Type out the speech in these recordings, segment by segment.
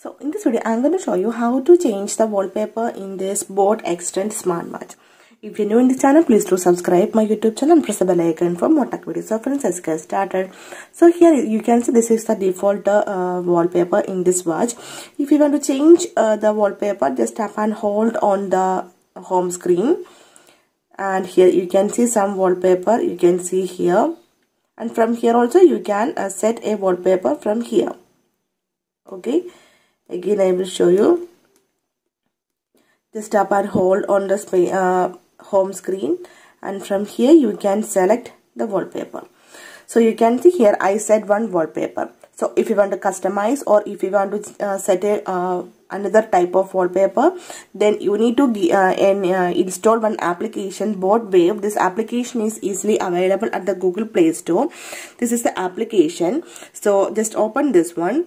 So in this video, I'm going to show you how to change the wallpaper in this Boat Extend smartwatch. If you're new in this channel, please do subscribe my YouTube channel and press the bell icon for more tech videos. So friends, let's get started. So here you can see this is the default wallpaper in this watch. If you want to change the wallpaper, just tap and hold on the home screen. And here you can see some wallpaper you can see here. And from here also you can set a wallpaper from here. Okay. Again, I will show you. Just tap and hold on the home screen, and from here you can select the wallpaper. So you can see here I set one wallpaper. So if you want to customize or if you want to set a another type of wallpaper, then you need to install one application, Boat Wave. This application is easily available at the Google Play Store. This is the application. So just open this one.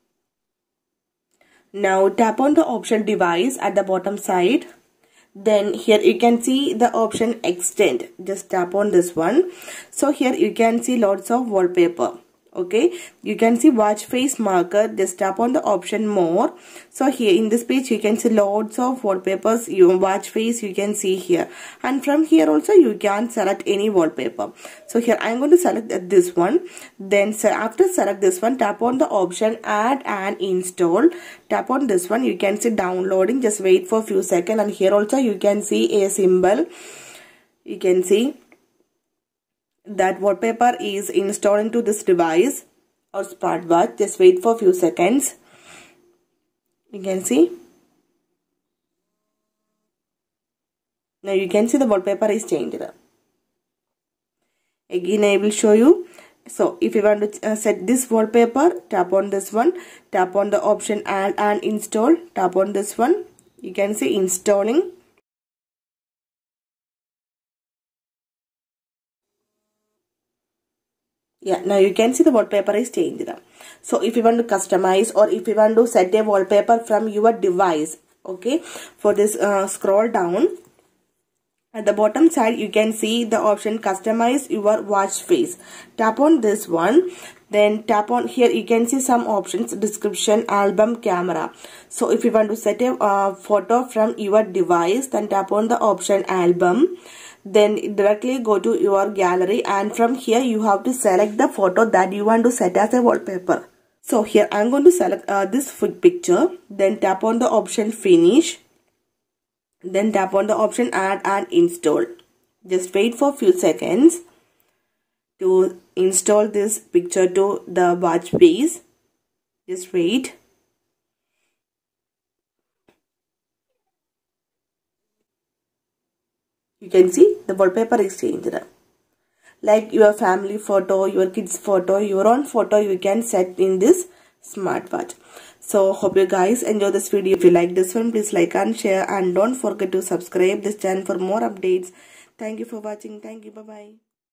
Now tap on the option device at the bottom side. Then here you can see the option extend. Just tap on this one. So here you can see lots of wallpaper. Okay, you can see watch face marker. Just tap on the option more. So here in this page you can see lots of wallpapers. Your watch face you can see here, and from here also you can select any wallpaper. So here I am going to select this one. Then after select this one, tap on the option add and install. Tap on this one. You can see downloading. Just wait for a few seconds, and here also you can see a symbol. You can see that wallpaper is installed into this device or smartwatch. Just wait for a few seconds. You can see. Now you can see the wallpaper is changed. Again I will show you. So if you want to set this wallpaper, tap on this one. Tap on the option add and install. Tap on this one. You can see installing. Yeah, now you can see the wallpaper is changed. So if you want to customize or if you want to set a wallpaper from your device, okay, for this scroll down. At the bottom side you can see the option customize your watch face. Tap on this one. Then tap on here, you can see some options, description, album, camera. So if you want to set a photo from your device, then tap on the option album. Then directly go to your gallery, and from here you have to select the photo that you want to set as a wallpaper. So here I am going to select this food picture. Then tap on the option finish. Then tap on the option add and install. Just wait for a few seconds to install this picture to the watch face. Just wait. You can see the wallpaper is changed. Like your family photo, your kids photo, your own photo you can set in this smartwatch. So hope you guys enjoy this video. If you like this one, please like and share, and don't forget to subscribe this channel for more updates. Thank you for watching. Thank you. Bye bye.